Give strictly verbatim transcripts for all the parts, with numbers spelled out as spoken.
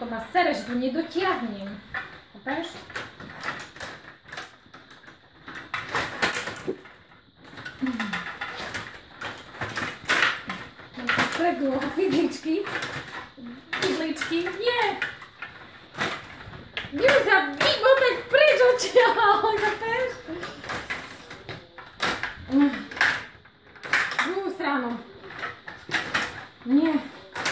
to ma sere, že to nedotiahnem. Chápeš? Streglo, fidličky. Fidličky, nie! Ideme sa vybotať preč odtiaľ, chápeš? Druhú stranu. Nie.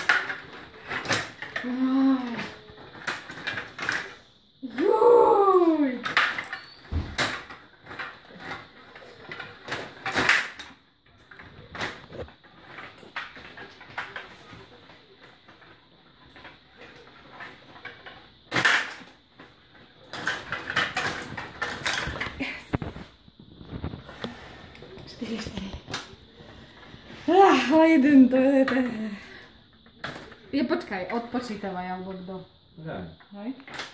Juj! štyri, štyri. Ah, jeden, to je, to je. Je, počkaj, odpočítavaj, alebo kto? Ja. Hej?